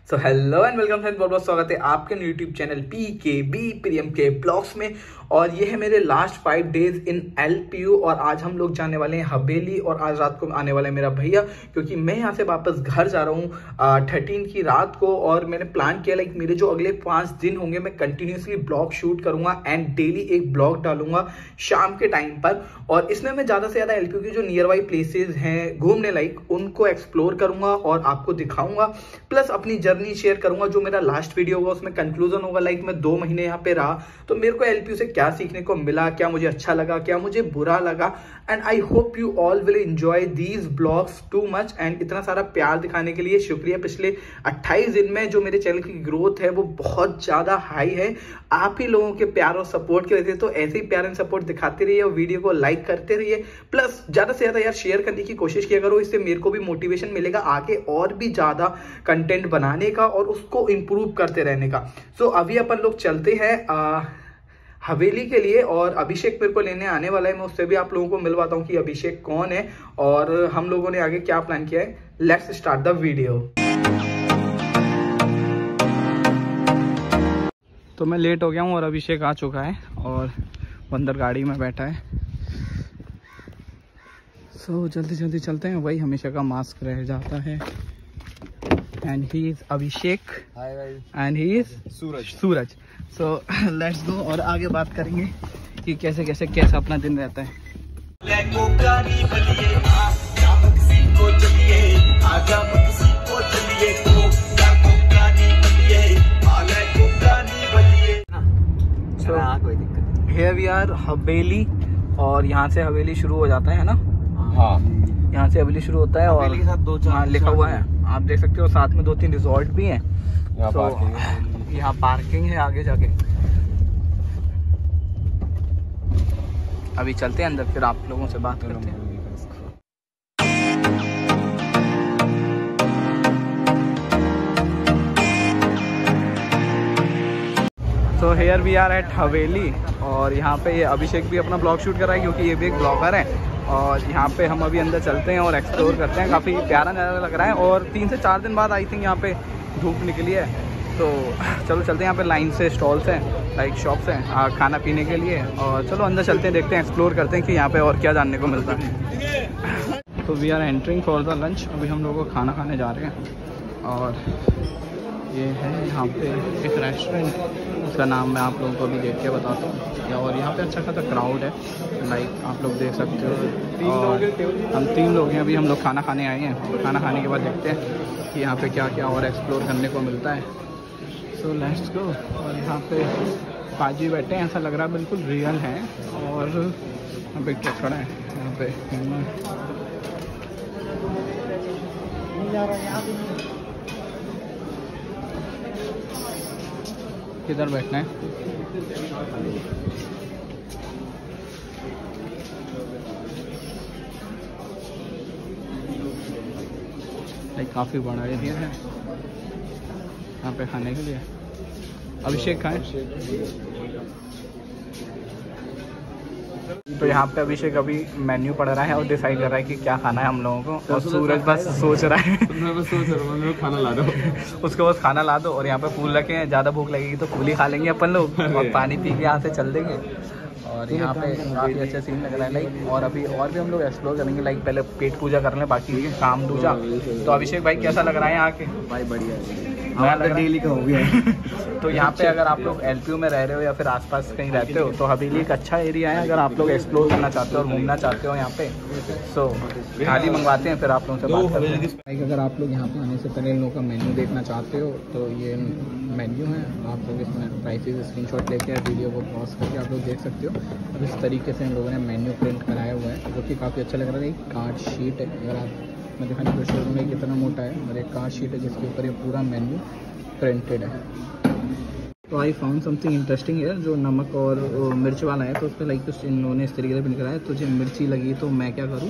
So hello and welcome friends, बहुत बहुत स्वागत है आपके यूट्यूब चैनल PKB प्रियम के ब्लॉग्स में। और ये है मेरे लास्ट 5 डेज इन LPU और आज हम लोग जाने वाले हैं हवेली और आज रात को आने वाला है मेरा भैया, क्योंकि मैं यहाँ से वापस घर जा रहा हूँ 13 की रात को। और मैंने प्लान किया लाइक मेरे जो अगले 5 दिन होंगे मैं कंटिन्यूसली ब्लॉग शूट करूंगा एंड डेली एक ब्लॉग डालूंगा शाम के टाइम पर। और इसमें मैं ज़्यादा से ज़्यादा LPU की जो नियर बाई प्लेसेज हैं घूमने लाइक उनको एक्सप्लोर करूंगा और आपको दिखाऊंगा, प्लस अपनी जर्नी शेयर करूंगा। जो मेरा लास्ट वीडियो होगा उसमें कंक्लूजन होगा लाइक मैं 2 महीने यहाँ पे रहा तो मेरे को LPU से क्या सीखने को मिला, क्या मुझे अच्छा लगा, क्या मुझे बुरा लगा। And I hope you all will enjoy these vlogs too much. And इतना सारा प्यार दिखाने के लिए शुक्रिया। पिछले 28 दिन में जो मेरे चैनल की ग्रोथ है वो बहुत ज्यादा हाई है, आप ही लोगों के प्यार और सपोर्ट की वजह से। तो ऐसे ही प्यार एंड सपोर्ट दिखाते रहिए और वीडियो को लाइक करते रहिए, प्लस ज्यादा से ज्यादा यार शेयर करने की कोशिश किया करो। इससे मेरे को भी मोटिवेशन मिलेगा आगे और भी ज्यादा कंटेंट बनाने का और उसको इम्प्रूव करते रहने का। सो अभी अपन लोग चलते हैं हवेली के लिए और अभिषेक मेरे को लेने आने वाला है। मैं उससे भी आप लोगों को मिलवाता हूँ कि अभिषेक कौन है और हम लोगों ने आगे क्या प्लान किया है। Let's start the video. तो मैं लेट हो गया हूँ और अभिषेक आ चुका है और अंदर गाड़ी में बैठा है। सो जल्दी जल्दी चलते हैं। वही हमेशा का मास्क रह जाता है। And he is Abhishek and he is Suraj. So let's go और आगे बात करेंगे कि कैसा अपना दिन रहता है। हियर वी आर हवेली और यहाँ से हवेली शुरू हो जाता है ना। हाँ, यहाँ से हवेली शुरू होता है और हाँ लिखा हुआ है, आप देख सकते हो। साथ में 2-3 रिजॉर्ट भी हैं। यहाँ पार्किंग है आगे जाके। अभी चलते हैं अंदर, फिर आप लोगों से बात करते हैं। तो हेयर वी आर एट हवेली और यहाँ पे ये अभिषेक भी अपना ब्लॉग शूट कर रहा है क्योंकि ये भी एक ब्लॉगर है। और यहाँ पे हम अभी अंदर चलते हैं और एक्सप्लोर करते हैं। काफ़ी प्यारा नज़ारा लग रहा है और 3 से 4 दिन बाद आई थिंक यहाँ पे धूप निकली है। तो चलो चलते हैं। यहाँ पे लाइन से स्टॉल्स हैं, लाइक शॉप्स हैं खाना पीने के लिए। और चलो अंदर चलते हैं, देखते हैं, एक्सप्लोर करते हैं कि यहाँ पे और क्या जानने को मिलता है। तो we are entering for the lunch. अभी हम लोग खाना खाने जा रहे हैं और ये है यहाँ पे एक रेस्टोरेंट, उसका नाम मैं आप लोगों को भी देख के बताता हूँ। और यहाँ पे अच्छा खासा क्राउड है, लाइक आप लोग देख सकते हो। और हम 3 लोग हैं, अभी हम लोग खाना खाने आए हैं। खाना खाने के बाद देखते हैं कि यहाँ पे क्या क्या और एक्सप्लोर करने को मिलता है। So let's go. और यहाँ पे पाजी बैठे हैं, ऐसा लग रहा है बिल्कुल रियल है। और यहाँ पे एक ट्रक खड़ा है यहाँ पे। किधर बैठना है? लाइक काफ़ी बड़ा एरिया है यहाँ पे खाने के लिए। अभिषेक खाएं। तो यहाँ पे अभिषेक अभी मेन्यू पढ़ रहा है और डिसाइड कर रहा है कि क्या खाना है हम लोगों को। और सूरज बस सोच रहा है खाना ला दो उसको, बस खाना ला दो। और यहाँ पे फूल रखे हैं, ज़्यादा भूख लगेगी तो फूल ही खा लेंगे अपन लोग और पानी पी के यहाँ से चल देंगे। और यहाँ पे काफ़ी अच्छा सीन लग रहा है लाइक। और अभी और भी हम लोग एक्सप्लोर करेंगे लाइक। पहले पेट पूजा कर लें, बाकी काम दूजा। तो अभिषेक भाई कैसा लग रहा है यहाँ के? भाई बढ़िया है, डेली का हो गया। तो यहाँ पे अगर आप लोग LPU में रह रहे हो या फिर आसपास कहीं रहते हो तो हवेली एक अच्छा एरिया है अगर आप लोग एक्सप्लोर करना चाहते हो और घूमना चाहते हो यहाँ पे। सो थाली मंगवाते हैं, फिर आप लोगों से बात करते हैं। लाइक अगर आप लोग यहाँ पे आने से पहले इन लोगों का मेन्यू देखना चाहते हो तो ये मेन्यू है। आप लोग इसमें प्राइसेस स्क्रीनशॉट लेके वीडियो को पॉज करके आप लोग देख सकते हो। अब इस तरीके से इन लोगों ने मेन्यू प्रिंट कराया हुआ है जो कि काफ़ी अच्छा लग रहा है। एक कार्ड शीट है, अगर आप मैं दिखाने की कोशिश करूँगा कितना मोटा है। और एक कार्ड शीट है जिसके ऊपर ये पूरा मेन्यू प्रिंटेड है। तो आई फाउंड समथिंग इंटरेस्टिंग है जो नमक और मिर्च वाला है। तो उस पर लाइक कुछ इन लोगों ने इस तरीके से प्रिंट कराया है। तुझे मिर्ची लगी तो मैं क्या करूँ,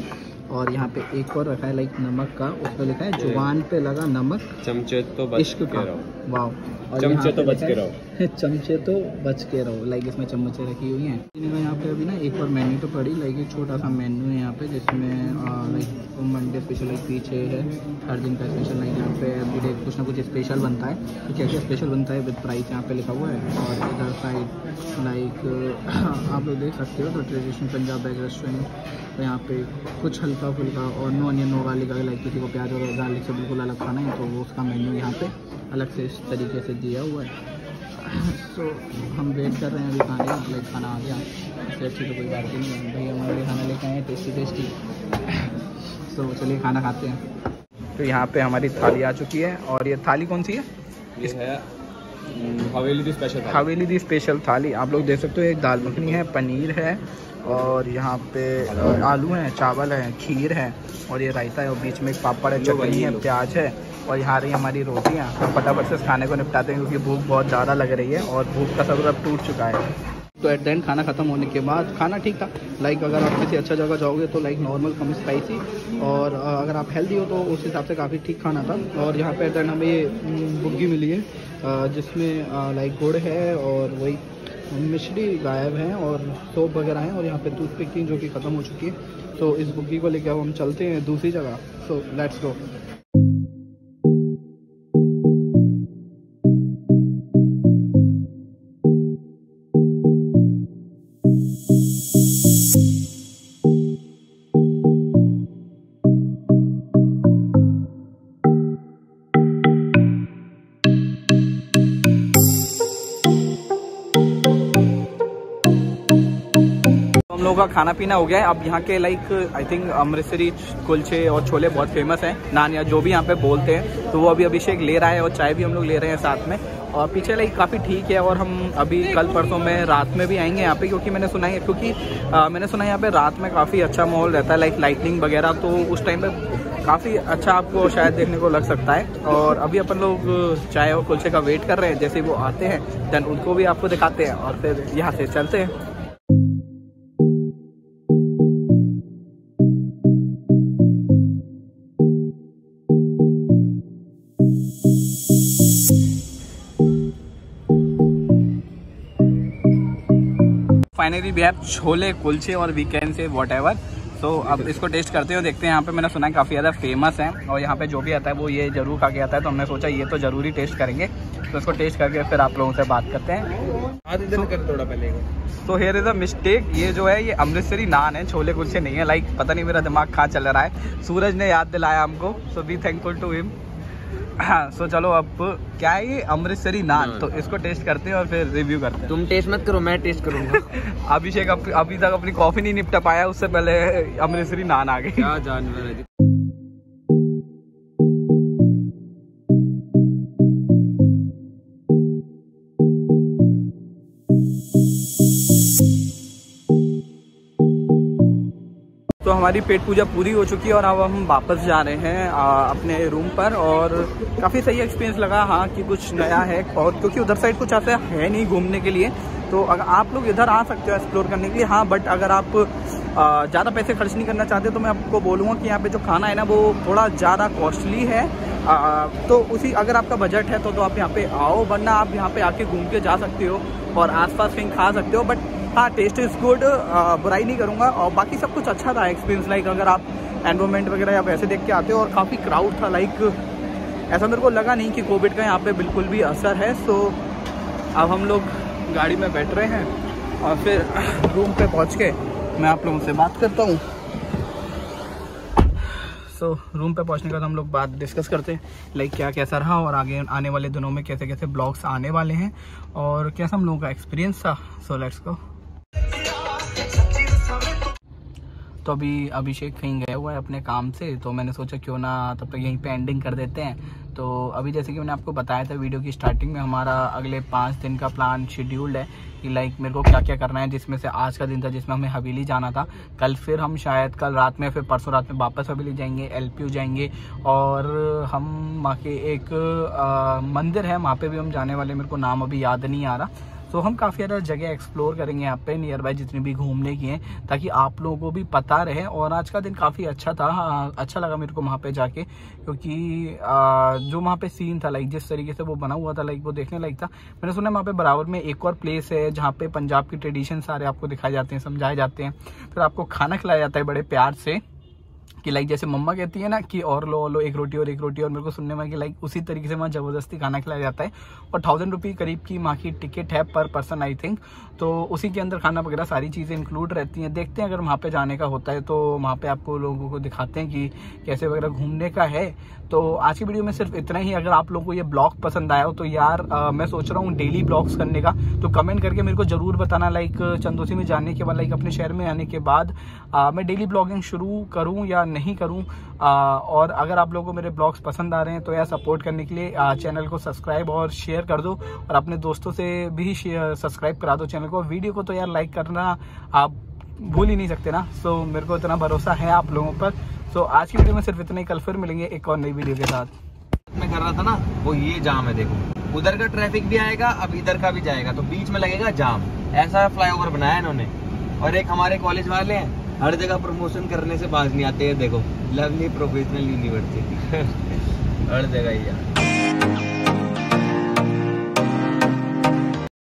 और यहाँ पे एक और रखा है लाइक नमक का, उस पर लिखा है जुबान पे लगा नमक, चमचे तो बच के रहो। वाह, चमचे तो बच के रहो, चमचे तो बच के रहो। लाइक इसमें चम्मचें रखी हुई हैं। यहाँ पे अभी ना एक और मेन्यू तो पड़ी, लाइक एक छोटा सा मेन्यू है यहाँ पे, जिसमें लाइक मंडे स्पेशल लाइक पीछे है, हर दिन का स्पेशल लाइक यहाँ पे एवरीडे कुछ ना कुछ स्पेशल बनता है। तो क्या क्या स्पेशल बनता है विद प्राइस यहाँ पे लिखा हुआ है। और इधर साइड लाइक आप लोग देख सकते हो तो ट्रेडिशनल पंजाब वेज रेस्टोरेंट, तो यहाँ पे कुछ हल्का फुल्का और नो अनियन नो गार्लिक, अगर लाइक किसी को प्याज और गार्लिक से बिल्कुल अलग खाना है तो वो उसका मेन्यू यहाँ पे अलग से इस तरीके से दिया हुआ है। तो हम वेट कर रहे हैं अभी खाने का, लाइक खाना आ गया, इससे अच्छी तो कोई बात ही नहीं है। भाई हमारे लिए खाना लेके आए टेस्टी टेस्टी। तो चलिए खाना खाते हैं। तो यहाँ पे हमारी थाली आ चुकी है, और ये थाली कौन सी है? ये है हवेली दी स्पेशल थाली। हवेली दी स्पेशल थाली आप लोग देख सकते हो। एक दाल मखनी है, पनीर है, और यहाँ पे आलू हैं, चावल है, खीर है, और ये रायता है, और बीच में एक पापड़ है, चटनी है, प्याज है, और यहाँ रही हमारी रोटियाँ। तो फटाफट से इस खाने को निपटाते हैं क्योंकि भूख बहुत ज़्यादा लग रही है और भूख का सब्र अब टूट चुका है। तो एट द एंड खाना ख़त्म होने के बाद खाना ठीक था। लाइक अगर आप किसी अच्छा जगह जाओगे तो लाइक नॉर्मल कम स्पाइसी, और अगर आप हेल्दी हो तो उस हिसाब से काफ़ी ठीक खाना था। और यहाँ पे एट द एंड हमें ये बुग्गी मिली है, जिसमें लाइक गुड़ है और वही मिश्री गायब हैं और सोप वगैरह हैं, और यहाँ पे टूथपिक थी जो कि ख़त्म हो चुकी है। तो इस बुग्गी को लेकर हम चलते हैं दूसरी जगह। So let's go. हम लोगों का खाना पीना हो गया है। अब यहाँ के लाइक आई थिंक अमृतसरी कुलचे और छोले बहुत फेमस हैं, नान या जो भी यहाँ पे बोलते हैं। तो वो अभी अभिषेक ले रहा है और चाय भी हम लोग ले रहे हैं साथ में। और पीछे लाइक काफ़ी ठीक है, और हम अभी कल परसों में रात में भी आएंगे यहाँ पे, क्योंकि मैंने सुना है यहाँ पे रात में काफ़ी अच्छा माहौल रहता है, लाइक लाइटनिंग वगैरह। तो उस टाइम पे काफ़ी अच्छा आपको शायद देखने को लग सकता है। और अभी अपन लोग चाय और कुलचे का वेट कर रहे हैं, जैसे वो आते हैं देन उनको भी आपको दिखाते हैं और फिर यहाँ से चलते हैं। फाइनली भी आप छोले कुलचे और वीकेंड से व्हाटएवर। तो अब इसको टेस्ट करते हो, देखते हैं। यहाँ पे मैंने सुना है काफ़ी ज़्यादा फेमस है, और यहाँ पे जो भी आता है वो ये जरूर खा के आता है। तो हमने सोचा ये तो ज़रूरी टेस्ट करेंगे, तो इसको टेस्ट करके फिर आप लोगों से बात करते हैं। थोड़ा पहले तो हियर इज अ मिस्टेक, ये जो है ये अमृतसरी नान है, छोले कुलचे नहीं है। लाइक पता नहीं मेरा दिमाग कहाँ चल रहा है, सूरज ने याद दिलाया हमको, so be thankful to him. हाँ, सो चलो अब क्या है ये अमृतसरी नान, तो इसको टेस्ट करते हैं और फिर रिव्यू करते हैं। तुम टेस्ट मत करो, मैं टेस्ट करूंगा। अभिषेक अभी तक अपनी कॉफी नहीं निपटा पाया, उससे पहले अमृतसरी नान आ गई। क्या जानवर है। तो हमारी पेट पूजा पूरी हो चुकी है और अब हम वापस जा रहे हैं अपने रूम पर। और काफ़ी सही एक्सपीरियंस लगा, हाँ, कि कुछ नया है, और क्योंकि उधर साइड कुछ ऐसा है नहीं घूमने के लिए। तो अगर आप लोग इधर आ सकते हो एक्सप्लोर करने के लिए, हाँ, बट अगर आप ज़्यादा पैसे खर्च नहीं करना चाहते तो मैं आपको बोलूँगा कि यहाँ पे जो खाना है ना वो थोड़ा ज़्यादा कॉस्टली है। तो उसी अगर आपका बजट है तो आप यहाँ पे आओ, वरना आप यहाँ पे आके घूम के जा सकते हो और आसपास कहीं खा सकते हो। बट हाँ, टेस्ट इज़ गुड, बुराई नहीं करूँगा। और बाकी सब कुछ अच्छा था एक्सपीरियंस। लाइक अगर आप एनवायरनमेंट वगैरह या वैसे देख के आते हो, और काफ़ी क्राउड था, लाइक ऐसा मेरे को लगा नहीं कि कोविड का यहाँ पे बिल्कुल भी असर है। सो अब हम लोग गाड़ी में बैठ रहे हैं और फिर रूम पे पहुँच के मैं आप लोगों से बात करता हूँ। सो रूम पे पहुँचने के बाद हम लोग बात डिस्कस करते हैं, लाइक क्या कैसा रहा और आगे आने वाले दिनों में कैसे कैसे ब्लॉग्स आने वाले हैं और कैसा हम लोगों का एक्सपीरियंस था। So let's go. तो अभी अभिषेक कहीं गया हुआ है अपने काम से, तो मैंने सोचा क्यों ना तब तक यहीं पे एंडिंग कर देते हैं। तो अभी जैसे कि मैंने आपको बताया था वीडियो की स्टार्टिंग में, हमारा अगले 5 दिन का प्लान शेड्यूल्ड है कि लाइक मेरे को क्या क्या करना है, जिसमें से आज का दिन था जिसमें हमें हवेली जाना था। कल फिर हम शायद कल रात में फिर परसों रात में वापस हवेली जाएंगे, LPU जाएंगे, और हम वहाँ के एक मंदिर है वहाँ पे भी हम जाने वाले, मेरे को नाम अभी याद नहीं आ रहा। तो हम काफ़ी ज़्यादा जगह एक्सप्लोर करेंगे यहाँ पे नियर बाय जितनी भी घूमने की हैं, ताकि आप लोगों को भी पता रहे। और आज का दिन काफ़ी अच्छा था, अच्छा लगा मेरे को वहाँ पे जाके, क्योंकि जो वहाँ पे सीन था लाइक जिस तरीके से वो बना हुआ था लाइक वो देखने लायक था। मैंने सुना वहाँ पे बराबर में एक और प्लेस है जहाँ पे पंजाब की ट्रेडिशन सारे आपको दिखाए जाते हैं, समझाए जाते हैं, फिर आपको खाना खिलाया जाता है बड़े प्यार से, कि लाइक जैसे मम्मा कहती है ना कि और लो एक रोटी और एक रोटी, और मेरे को सुनने में कि लाइक उसी तरीके से वहाँ ज़बरदस्ती खाना खिलाया जाता है। और 1000 रुपये करीब की वहाँ की टिकट है पर पर्सन आई थिंक, तो उसी के अंदर खाना वगैरह सारी चीज़ें इंक्लूड रहती हैं। देखते हैं अगर वहाँ पे जाने का होता है तो वहाँ पे आपको लोगों को दिखाते हैं कि कैसे वगैरह घूमने का है। तो आज की वीडियो में सिर्फ इतना ही। अगर आप लोगों को ये ब्लॉग पसंद आया हो तो यार मैं सोच रहा हूँ डेली ब्लॉग्स करने का, तो कमेंट करके मेरे को ज़रूर बताना लाइक चंदौसी में जाने के बाद, लाइक अपने शहर में आने के बाद मैं डेली ब्लॉगिंग शुरू करूँ या नहीं करूँ। और अगर आप लोगों को मेरे ब्लॉग्स पसंद आ रहे हैं तो यार सपोर्ट करने के लिए चैनल को सब्सक्राइब और शेयर कर दो, और अपने दोस्तों से भी सब्सक्राइब करा दो चैनल को। वीडियो को तो यार लाइक करना आप भूल ही नहीं सकते ना। सो मेरे को इतना भरोसा है आप लोगों पर। सो आज की वीडियो में सिर्फ इतना ही, कल फिर मिलेंगे एक और नई वीडियो के साथ। मैं कर रहा था ना वो ये जाम है, देखो उधर का ट्रैफिक भी आएगा, अब इधर का भी जाएगा, तो बीच में लगेगा जाम। ऐसा फ्लाईओवर बनाया इन्होंने। और एक हमारे कॉलेज वाले हैं हर जगह प्रमोशन करने से बाज नहीं आते हैं, देखो लवली प्रोफेशनल यूनिवर्सिटी हर जगह ही यार।